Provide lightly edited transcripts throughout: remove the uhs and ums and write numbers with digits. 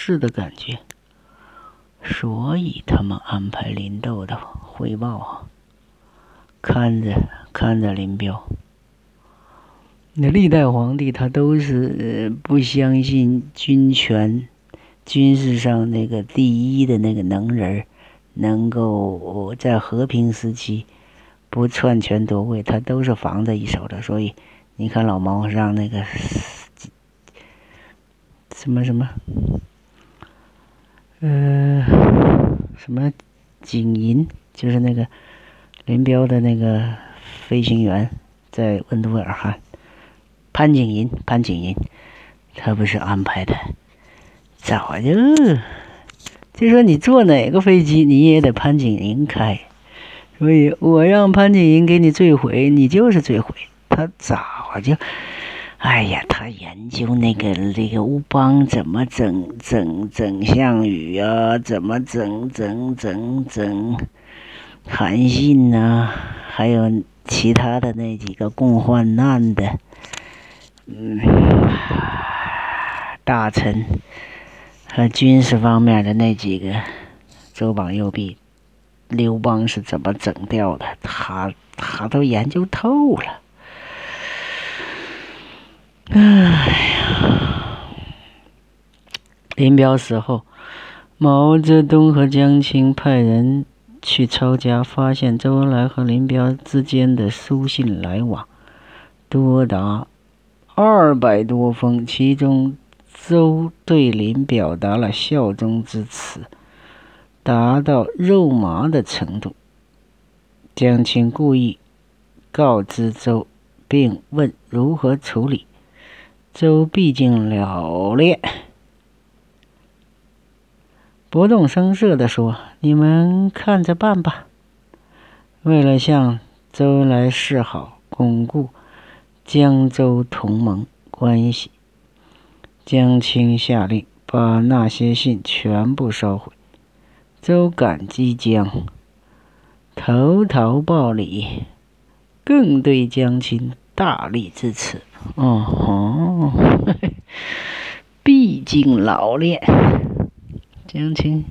适的感觉，所以他们安排林豆的汇报看着林彪。那历代皇帝他都是不相信军事上那个第一的那个能人能够在和平时期不篡权夺位，他都是防着一手的。所以你看老毛让那个什么景寅，就是那个林彪的那个飞行员，在温都尔汗，潘景寅，他不是安排的，早就说你坐哪个飞机，你也得潘景寅开，所以我让潘景寅给你坠毁，你就是坠毁。他早就，哎呀，他研究那个乌邦怎么整项羽啊，怎么整韩信啊，还有其他的那几个共患难的大臣和军事方面的那几个周榜右臂，刘邦是怎么整掉的，他都研究透了。哎呀，林彪死后，毛泽东和江青派人去抄家，发现周恩来和林彪之间的书信来往多达200多封，其中周对林表达了效忠之词，达到肉麻的程度。江青故意告知周，并问如何处理。周毕竟了裂，不动声色地说：“你们看着办吧。”为了向周恩来示好，巩固江周同盟关系，江青下令把那些信全部烧毁。周感激江，投桃报李，更对江青大力支持。毕竟老练，江青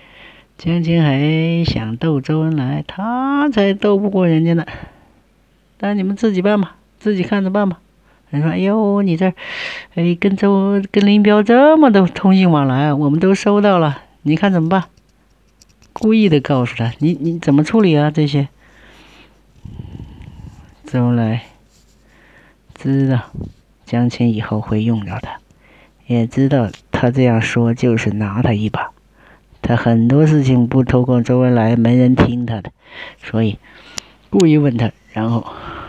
还想斗周恩来，他才斗不过人家呢。但你们自己办吧，自己看着办吧。人说：“哎呦，你这跟林彪这么多通信往来，我们都收到了，你看怎么办？”故意的告诉他：“你怎么处理啊？这些。”周恩来知道江青以后会用着他，也知道他这样说就是拿他一把。他很多事情不透过周恩来，没人听他的，所以故意问他，然后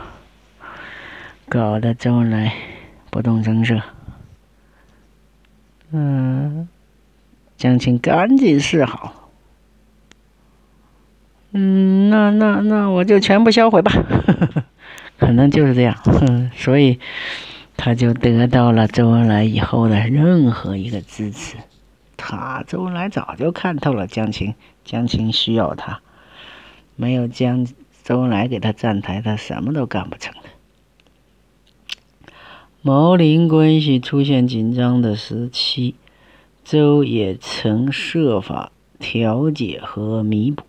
搞得周恩来不动声色。江青赶紧示好。那我就全部销毁吧。可能就是这样，所以他就得到了周恩来以后的任何一个支持。周恩来早就看透了江青需要他，没有周恩来给他站台，他什么都干不成的。毛林关系出现紧张的时期，周也曾设法调解和弥补。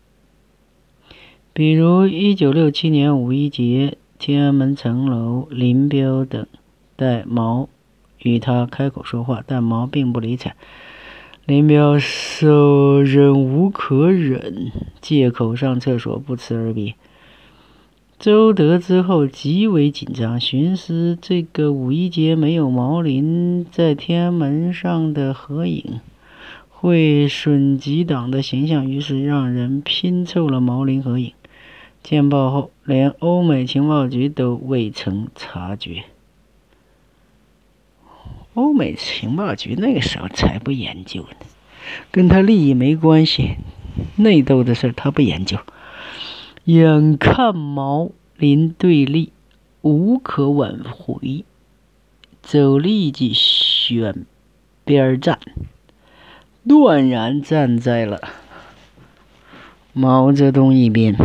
比如1967年五一节，天安门城楼，林彪等待毛与他开口说话，但毛并不理睬。林彪说忍无可忍，借口上厕所，不辞而别。周得知后极为紧张，寻思这个五一节没有毛林在天安门上的合影会损及党的形象，于是让人拼凑了毛林合影。见报后，连欧美情报局都未曾察觉。欧美情报局那个时候才不研究呢，跟他利益没关系，内斗的事他不研究。眼看毛林对立无可挽回，周立即选边站，断然站在了毛泽东一边。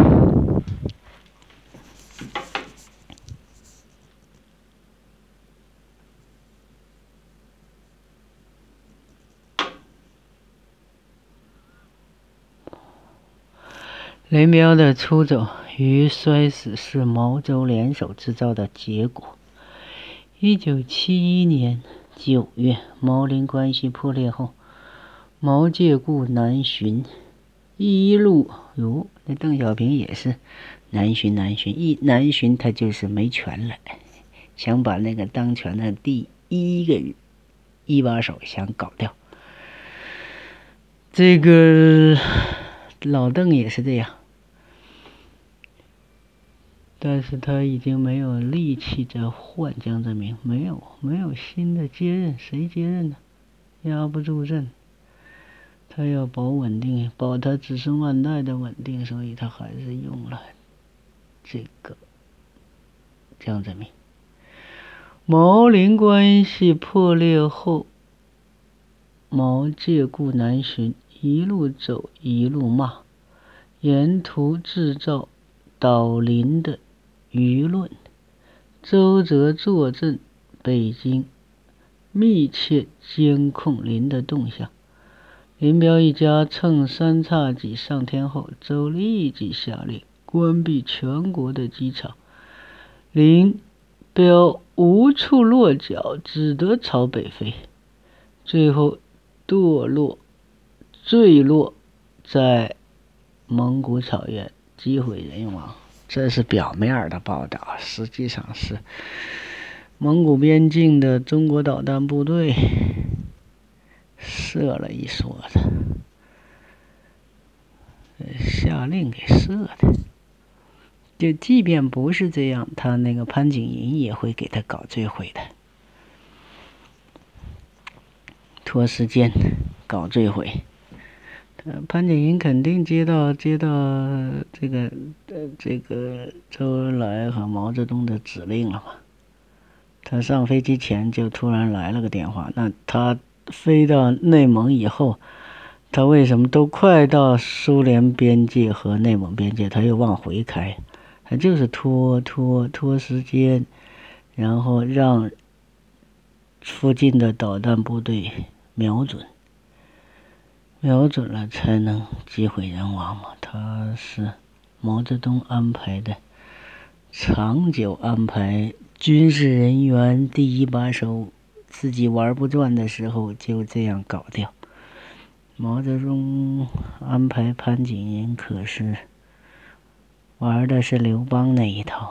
林彪的出走与衰死是毛周联手制造的结果。1971年9月，毛林关系破裂后，毛借故南巡，一路那邓小平也是南巡，一南巡他就是没权了，想把那个当权的第一个一把手想搞掉。这个老邓也是这样，但是他已经没有力气再换江泽民，没有新的接任，谁接任呢？压不住任。他要保稳定，保他子孙万代的稳定，所以他还是用了这个江泽民。毛林关系破裂后，毛借故南巡，一路走一路骂，沿途制造倒林的舆论。周则坐镇北京，密切监控林的动向。林彪一家乘三叉戟上天后，周立即下令关闭全国的机场。林彪无处落脚，只得朝北飞，最后坠落在蒙古草原，机毁人亡。这是表面的报道，实际上是蒙古边境的中国导弹部队射了一梭子，下令给射的。就即便不是这样，他那个潘景寅也会给他搞坠毁的，拖时间搞坠毁。潘景寅肯定接到这个周恩来和毛泽东的指令了嘛。他上飞机前就突然来了个电话，那他飞到内蒙以后，他为什么都快到苏联边界和内蒙边界，他又往回开？他就是拖时间，然后让附近的导弹部队瞄准了才能击毁人亡嘛。他是毛泽东安排的，长久安排军事人员第一把手，自己玩不转的时候就这样搞掉。毛泽东安排潘景寅可是玩的是刘邦那一套。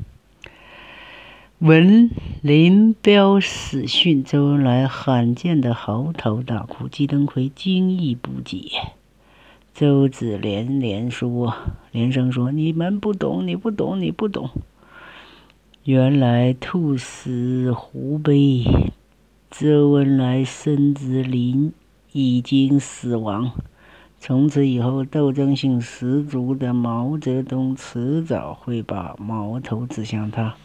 闻林彪死讯，周恩来罕见的嚎啕大哭，季登奎惊异不解。周子连声说：“你们不懂，你不懂。”原来兔死狐悲，周恩来深知林已经死亡。从此以后，斗争性十足的毛泽东迟早会把矛头指向他。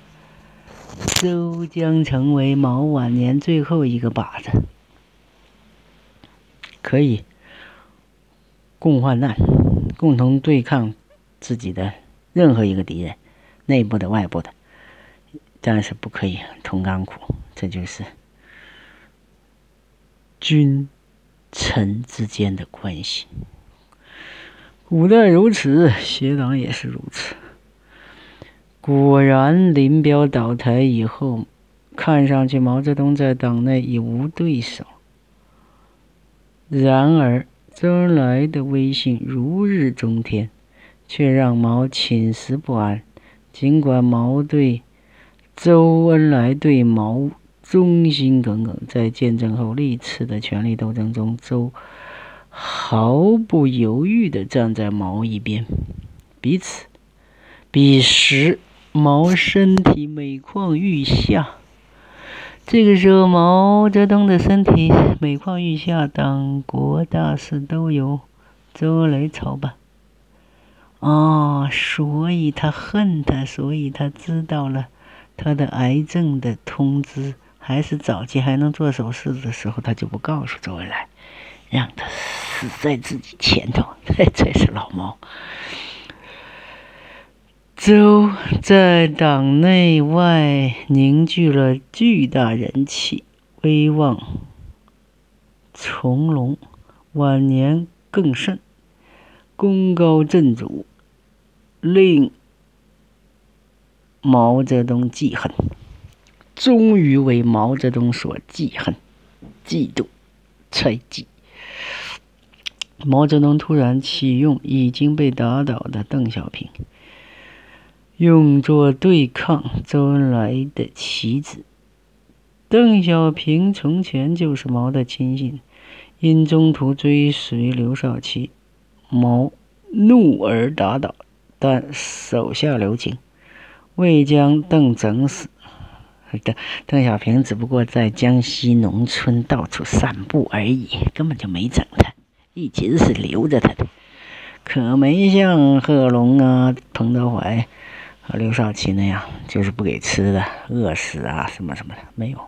周将成为毛晚年最后一个靶子，可以共患难，共同对抗自己的任何一个敌人，内部的外部的，但是不可以同甘苦。这就是君臣之间的关系。古代如此，邪党也是如此。果然，林彪倒台以后，看上去毛泽东在党内已无对手。然而，周恩来的威信如日中天，却让毛寝食不安。尽管周恩来对毛忠心耿耿，在建政后历次的权力斗争中，周毫不犹豫地站在毛一边。彼时毛身体每况愈下，这个时候毛泽东的身体每况愈下，党国大事都由周恩来操办。所以他恨他，所以他知道了他的癌症的通知，还是早期还能做手术的时候，他就不告诉周恩来，让他死在自己前头。这是老毛。周在党内外凝聚了巨大人气，威望从隆，晚年更甚。 功高震主，令毛泽东记恨，终于为毛泽东所记恨、嫉妒、猜忌。毛泽东突然启用已经被打倒的邓小平，用作对抗周恩来的棋子。邓小平从前就是毛的亲信，因中途追随刘少奇，毛怒而打倒，但手下留情，未将邓整死。邓小平只不过在江西农村到处散步而已，根本就没整他，一直是留着他的，可没像贺龙啊、彭德怀和刘少奇那样，就是不给吃的，饿死啊什么什么的，没有，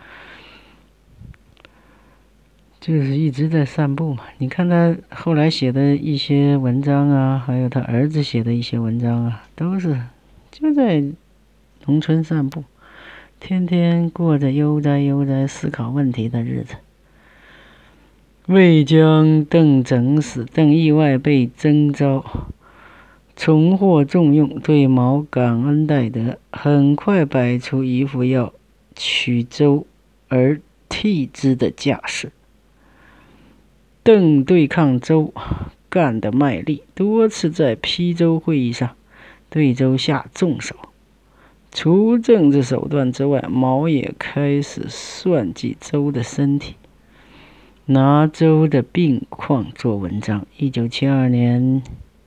就是一直在散步嘛。你看他后来写的一些文章啊，还有他儿子写的一些文章啊，都是就在农村散步，天天过着悠哉思考问题的日子。未将邓整死，邓意外被征召，重获重用，对毛感恩戴德，很快摆出一副要取周而替之的架势。邓对抗周干得卖力，多次在邳州会议上对周下重手。除政治手段之外，毛也开始算计周的身体，拿周的病况做文章。1972年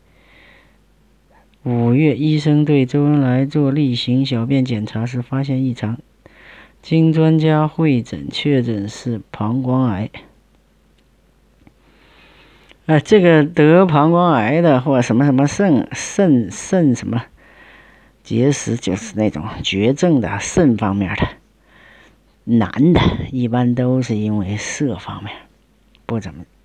5月，医生对周恩来做例行小便检查时发现异常，经专家会诊确诊是膀胱癌。这个得膀胱癌的或什么什么肾什么结石，就是那种绝症的肾方面的，男的一般都是因为色方面不怎么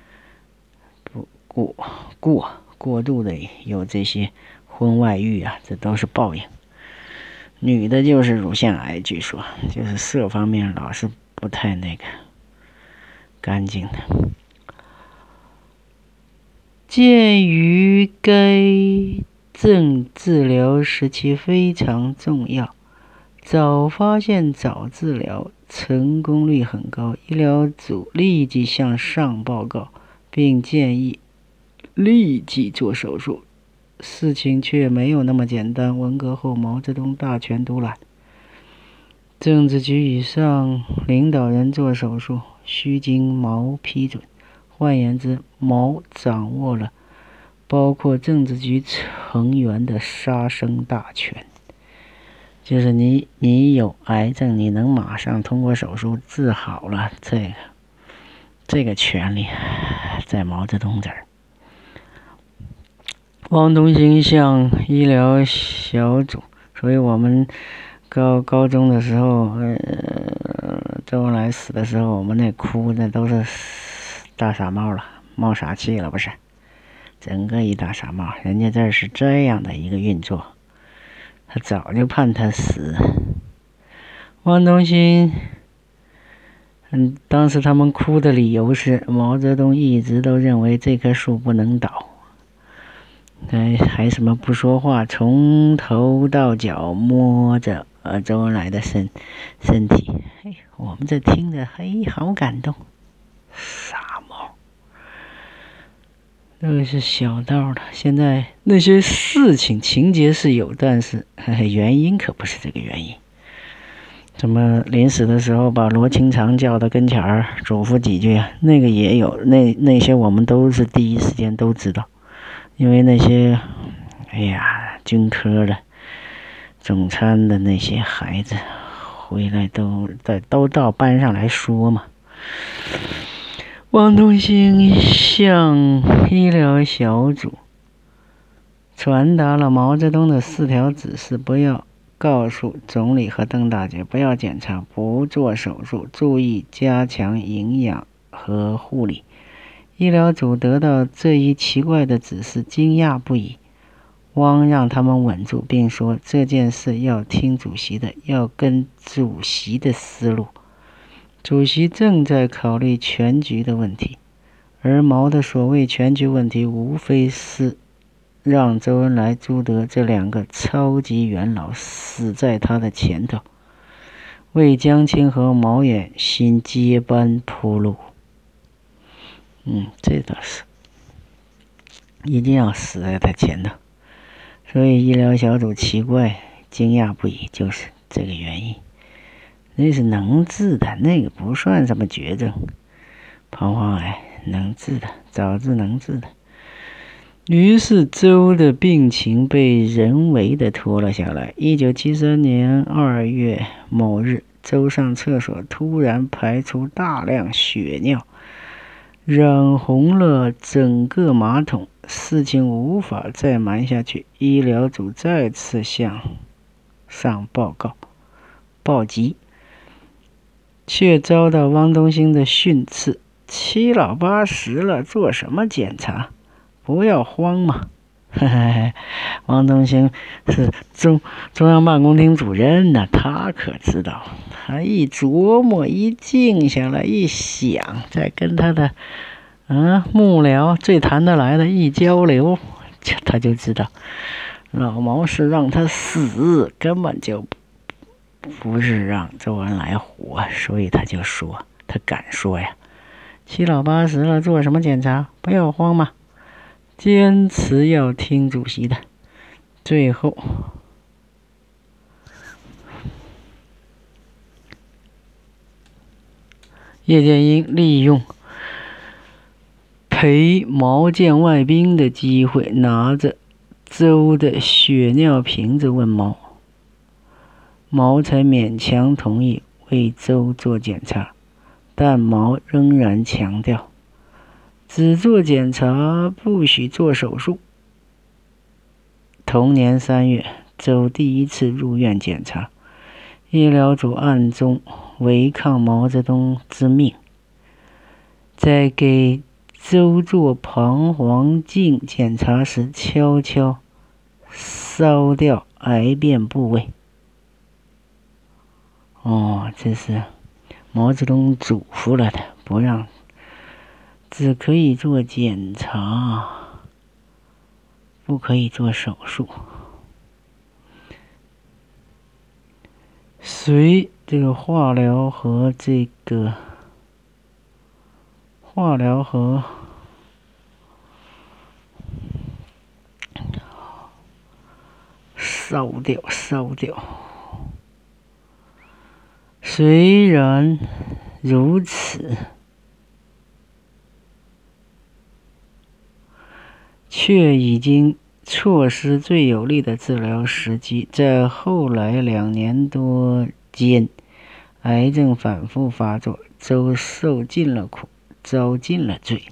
过度的有这些婚外欲啊，这都是报应。女的就是乳腺癌，据说就是色方面老是不太那个干净的。鉴于该症治疗时期非常重要，早发现早治疗，成功率很高，医疗组立即向上报告，并建议立即做手术。事情却没有那么简单。文革后，毛泽东大权独揽，政治局以上领导人做手术需经毛批准。换言之，毛掌握了包括政治局成员的杀生大权，就是你有癌症，你能马上通过手术治好了，这个权利在毛泽东这儿。汪东兴向医疗小组，所以我们高中的时候，周恩来死的时候，我们那哭那都是大傻帽了，冒傻气了，不是？整个一大傻帽，人家这是这样的一个运作，他早就判他死。汪东兴，当时他们哭的理由是毛泽东一直都认为这棵树不能倒，还什么不说话，从头到脚摸着周恩来的身体，我们这听着好感动，傻帽。这个是小道的，现在那些事情情节是有，但是原因可不是这个原因。怎么临死的时候把罗清长叫到跟前儿嘱咐几句，那个也有，那些我们都是第一时间都知道，因为那些军科的总参的那些孩子回来都到班上来说嘛。汪东兴向医疗小组传达了毛泽东的4条指示：不要告诉总理和邓大姐，不要检查，不做手术，注意加强营养和护理。医疗组得到这一奇怪的指示，惊讶不已。汪让他们稳住，并说这件事要听主席的，要跟主席的思路。主席正在考虑全局的问题， 而毛的所谓全局问题，无非是让周恩来、朱德这两个超级元老死在他的前头，为江青和毛远新接班铺路。这倒是，一定要死在他前头。所以医疗小组奇怪、惊讶不已，就是这个原因。那是能治的，那个不算什么绝症，膀胱癌能治的，早治能治的。于是周的病情被人为的拖了下来。1973年2月某日，周上厕所突然排出大量血尿，染红了整个马桶，事情无法再瞒下去，医疗组再次向上报急，却遭到汪东兴的训斥：七老八十了，做什么检查？不要慌嘛！汪东兴是中央办公厅主任呢，他可知道。他一琢磨，一静下来，一想，再跟他的幕僚最谈得来的一交流，他就知道老毛是让他死，根本就不是让周恩来活，所以他就说，他敢说呀，七老八十了，做什么检查？不要慌嘛，坚持要听主席的。最后叶剑英利用陪毛见外宾的机会，拿着周的血尿瓶子问毛，毛才勉强同意为周做检查，但毛仍然强调只做检查，不许做手术。同年3月，周第一次入院检查，医疗组暗中违抗毛泽东之命，在给周做膀胱镜检查时悄悄烧掉癌变部位。这是毛泽东嘱咐了的，不让，只可以做检查，不可以做手术。随这个化疗和烧掉。虽然如此，却已经错失最有力的治疗时机。在后来2年多间，癌症反复发作，周受尽了苦，遭尽了罪。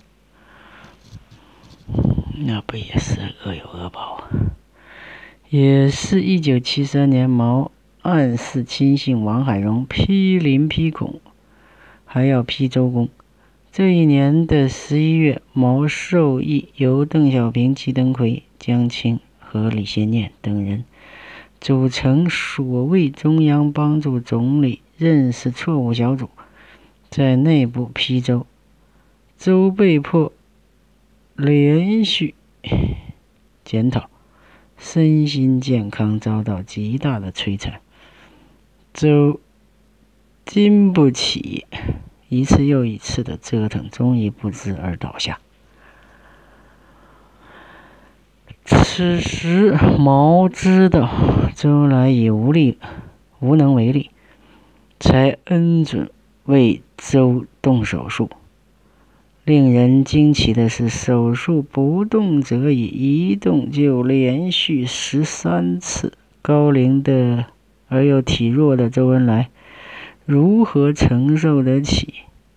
那不也是恶有恶报？也是1973年，毛暗示亲信王海荣批林批孔，还要批周公。这一年的11月，毛授意由邓小平、季登奎、江青和李先念等人组成所谓中央帮助总理认识错误小组，在内部批周。周被迫连续检讨，身心健康遭到极大的摧残，周经不起一次又一次的折腾，终于不治而倒下。此时毛知道周恩来已无能为力，才恩准为周动手术。令人惊奇的是，手术不动则已，一动就连续13次。高龄的而又体弱的周恩来如何承受得起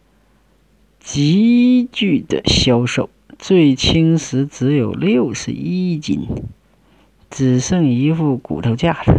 急剧的消瘦？最轻时只有61斤，只剩一副骨头架子。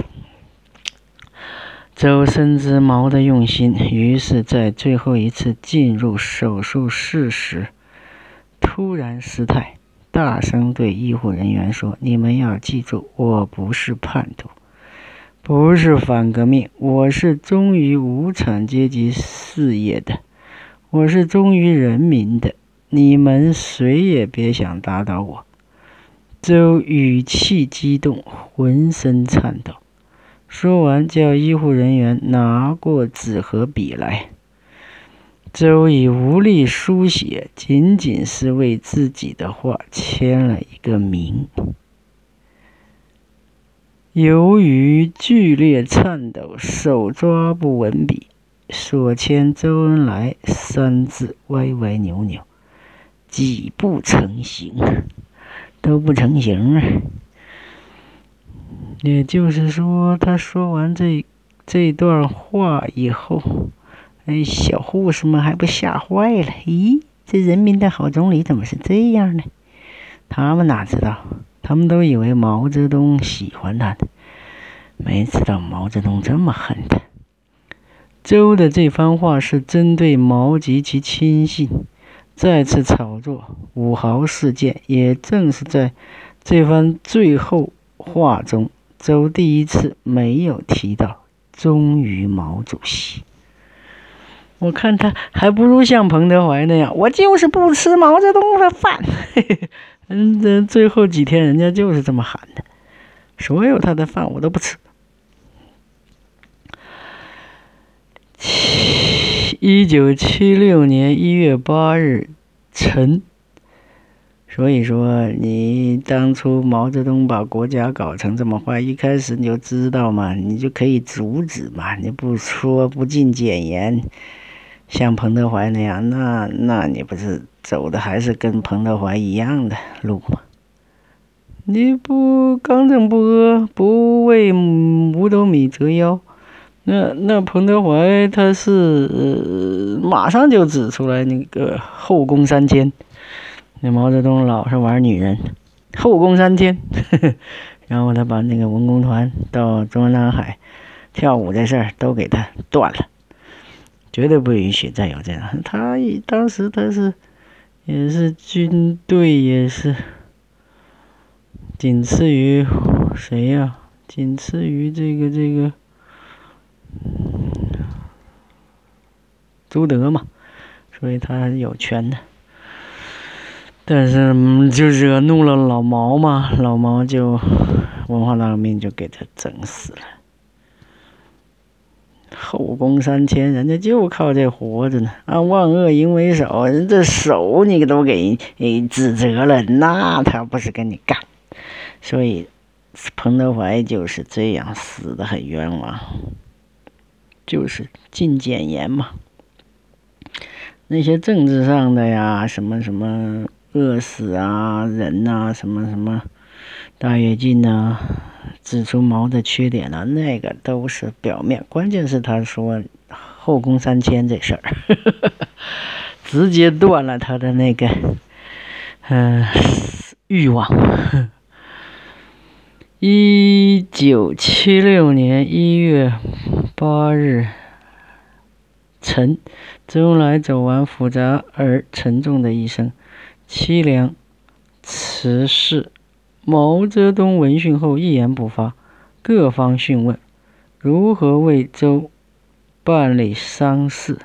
周深知毛的用心，于是在最后一次进入手术室时突然失态，大声对医护人员说：你们要记住，我不是叛徒，不是反革命，我是忠于无产阶级事业的，我是忠于人民的。 你们谁也别想打倒我。”周语气激动，浑身颤抖。说完，叫医护人员拿过纸和笔来。周已无力书写，仅仅是为自己的话签了一个名。由于剧烈颤抖，手抓不稳笔，所签周恩来3字歪歪扭扭，几不成形，都不成形啊。也就是说，他说完这段话以后，小护士们还不吓坏了？咦，这人民的好总理怎么是这样呢？他们哪知道，他们都以为毛泽东喜欢他的，没知道毛泽东这么恨他。周的这番话是针对毛及其亲信再次炒作5毫事件，也正是在这番最后话中，周第一次没有提到忠于毛主席。我看他还不如像彭德怀那样，我就是不吃毛泽东的饭。这最后几天人家就是这么喊的，所有他的饭我都不吃。1976年1月8日晨。所以说你当初毛泽东把国家搞成这么坏，一开始你就知道嘛，你就可以阻止嘛，你不说不进谏言，像彭德怀那样，那你不是走的还是跟彭德怀一样的路吗？你不刚正不阿，不为五斗米折腰，那彭德怀他是马上就指出来那个后宫3000。那毛泽东老是玩女人，后宫3000，然后他把那个文工团到中央南海跳舞这事儿都给他断了，绝对不允许再有这样。当时他也是军队，也是仅次于谁呀？仅次于这个朱德嘛，所以他有权的。但是就惹怒了老毛嘛，老毛就文化大革命就给他整死了。后宫3000，人家就靠这活着呢。万恶淫为首，人这手你都给指责了，那他不是跟你干？所以彭德怀就是这样死的很冤枉，就是进谏言嘛。那些政治上的呀，什么饿死啊人啊，什么大跃进啊，指出毛的缺点啊，那个都是表面，关键是他说后宫3000这事儿，直接断了他的那个欲望。1976年1月8日晨，周恩来走完复杂而沉重的一生，凄凉辞世。毛泽东闻讯后一言不发，各方讯问如何为周办理丧事。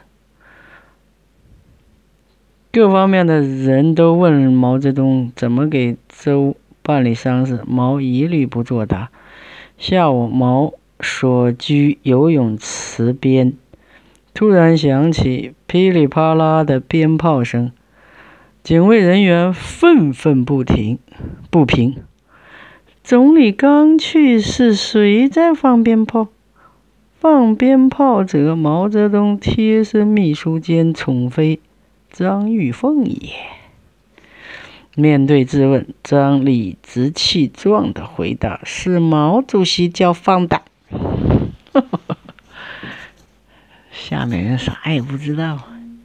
各方面的人都问毛泽东怎么给周办理丧事，毛一律不作答。下午，毛所居游泳池边，突然响起噼里啪啦的鞭炮声，警卫人员愤愤不平。总理刚去世，谁在放鞭炮？放鞭炮者，毛泽东贴身秘书兼宠妃张玉凤也。面对质问，张理直气壮地回答：“是毛主席叫放的。”下面人啥也不知道。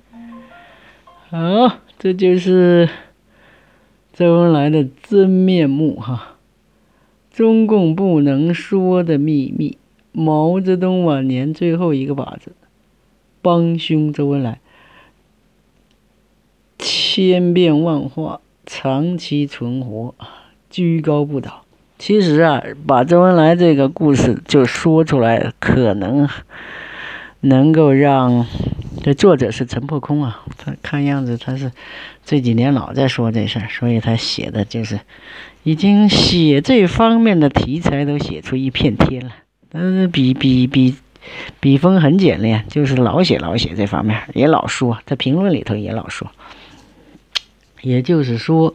好，这就是周恩来的真面目哈。中共不能说的秘密，毛泽东晚年最后一个靶子，帮凶周恩来，千变万化，长期存活，居高不倒。其实啊，把周恩来这个故事就说出来，可能能够让这作者是陈破空啊，他看样子他是这几年老在说这事儿，所以他写的就是已经写这方面的题材都写出一片天了。但是笔锋很简练，就是老写这方面，也老说，在评论里头也老说。也就是说，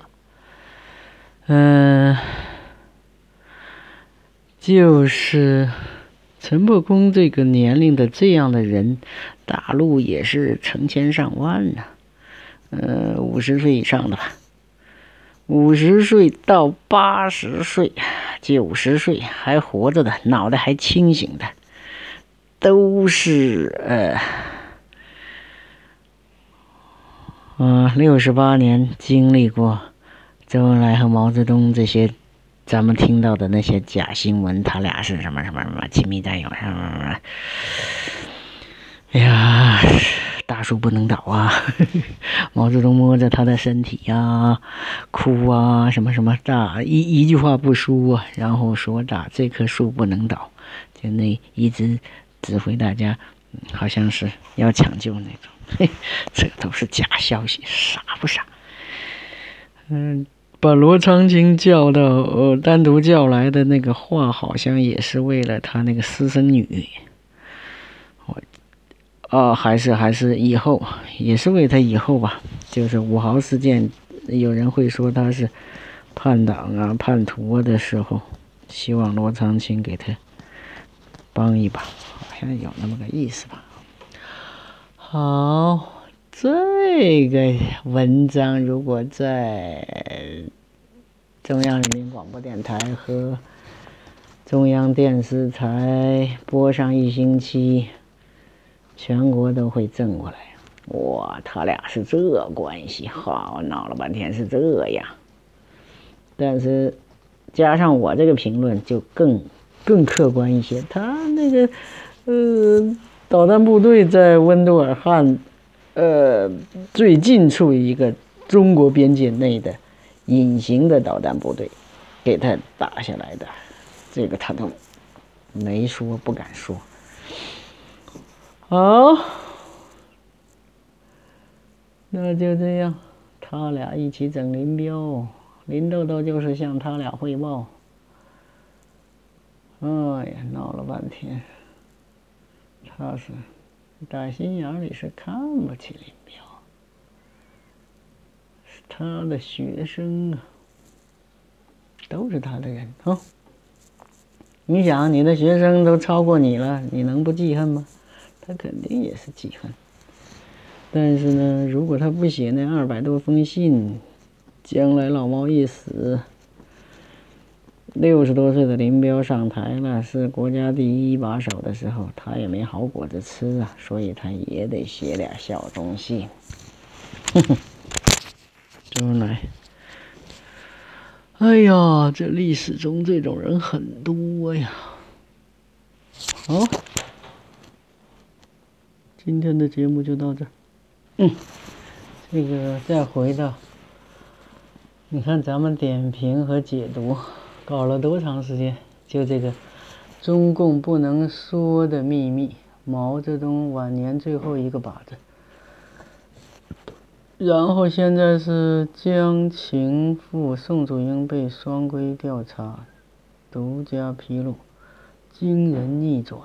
就是陈破空这个年龄的这样的人，大陆也是成千上万呢。50岁以上的吧，50岁到80岁、90岁还活着的，脑袋还清醒的，都是68年经历过周恩来和毛泽东这些咱们听到的那些假新闻，他俩是什么亲密战友什么。哎呀，大树不能倒啊！毛泽东摸着他的身体呀，哭啊，什么打一句话不说啊，然后说打这棵树不能倒，就那一直指挥大家，好像是要抢救那种。这都是假消息，傻不傻？把罗昌卿叫到单独叫来的那个话，好像也是为了他那个私生女。还是以后，也是为他以后吧。就是5号事件，有人会说他是叛党啊、叛徒啊的时候，希望罗昌卿给他帮一把，好像有那么个意思吧。好，这个文章如果在中央人民广播电台和中央电视台播上1星期，全国都会震过来。哇，他俩是这关系，好，闹了半天是这样。但是加上我这个评论就更客观一些。他那个导弹部队在温都尔汗最近处一个中国边界内的隐形的导弹部队给他打下来的，这个他都没说，不敢说。好，那就这样，他俩一起整林彪，林豆豆就是向他俩汇报。哎呀，闹了半天，他是打心眼里是看不起林彪，是他的学生啊，都是他的人啊。你想，你的学生都超过你了，你能不记恨吗？他肯定也是记恨。但是呢，如果他不写那200多封信，将来老毛一死，60多岁的林彪上台了，是国家第一把手的时候，他也没好果子吃啊，所以他也得写俩效忠信。周恩来，哎呀，这历史中这种人很多呀。好，今天的节目就到这儿。这个再回到，你看咱们点评和解读搞了多长时间？就这个中共不能说的秘密，毛泽东晚年最后一个靶子。然后现在是江晴赋、宋祖英被双规调查，独家披露，惊人逆转。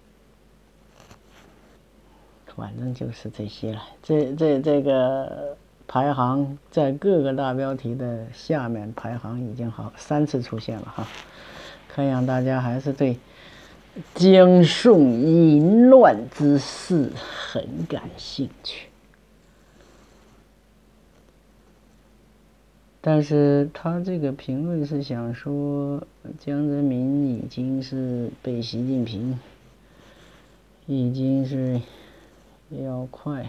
反正就是这些了。这个排行在各个大标题的下面排行已经好3次出现了哈，看样大家还是对江宋淫乱之事很感兴趣。但是他这个评论是想说，江泽民已经是被习近平已经是要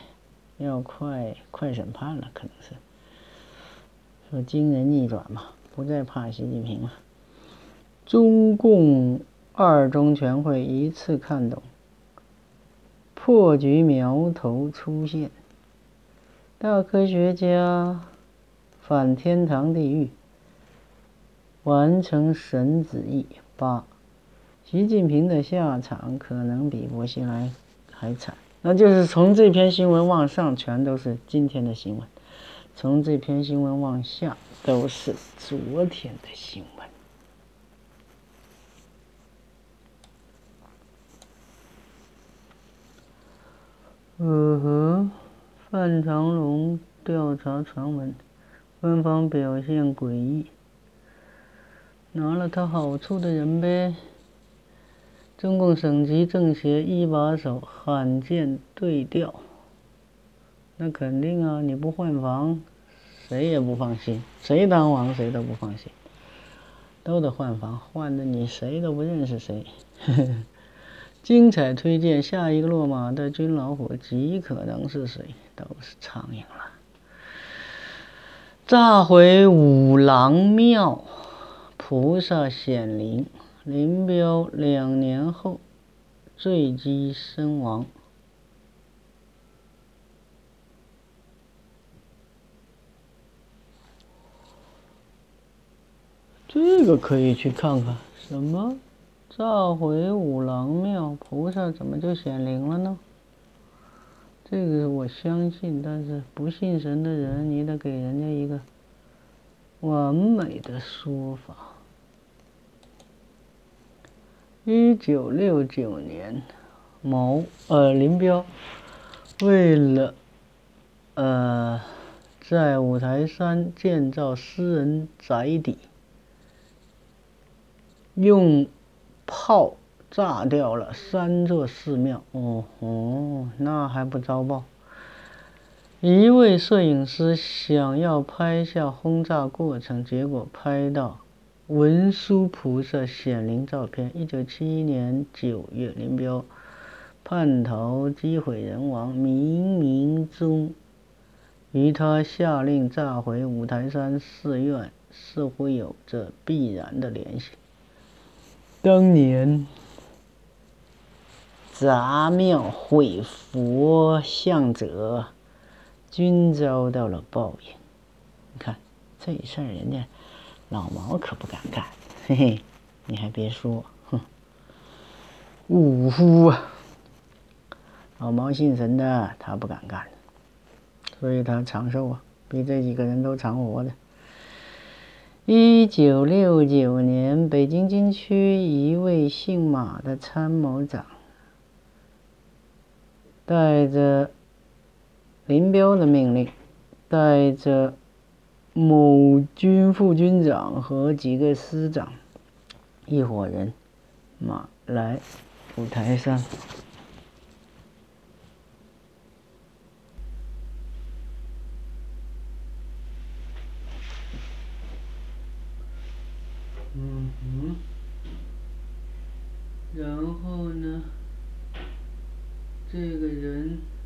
快审判了，可能是说惊人逆转嘛，不再怕习近平了。中共2中全会一次看懂，破局苗头出现，大科学家返天堂地狱，完成神旨意。8，习近平的下场可能比薄熙来还惨。 那就是从这篇新闻往上全都是今天的新闻，从这篇新闻往下都是昨天的新闻。范长龙调查传闻，官方表现诡异，拿了他好处的人呗。中共省级政协一把手罕见对调，那肯定啊，你不换防，谁也不放心，谁当王谁都不放心，都得换防，换的你谁都不认识谁。精彩推荐，下一个落马的军老虎极可能是谁？都是苍蝇了。炸毁五郎庙，菩萨显灵，林彪2年后坠机身亡。这个可以去看看，什么？炸毁五郎庙，菩萨怎么就显灵了呢？这个我相信，但是不信神的人，你得给人家一个完美的说法。1969年，林彪为了在五台山建造私人宅邸，用炮炸掉了3座寺庙。那还不遭报？一位摄影师想要拍下轰炸过程，结果拍到文殊菩萨显灵照片。1971年9月，林彪叛逃机毁人亡，冥冥中与他下令炸毁五台山寺院似乎有着必然的联系。当年砸庙毁佛像者，均遭到了报应。你看这事儿，人家老毛可不敢干，嘿嘿，你还别说，呜呼啊！老毛信神的，他不敢干，所以他长寿啊，比这几个人都长活的。1969年，北京军区一位姓马的参谋长，带着林彪的命令，带着某军副军长和几个师长，一伙人马来五台山。然后呢，这个人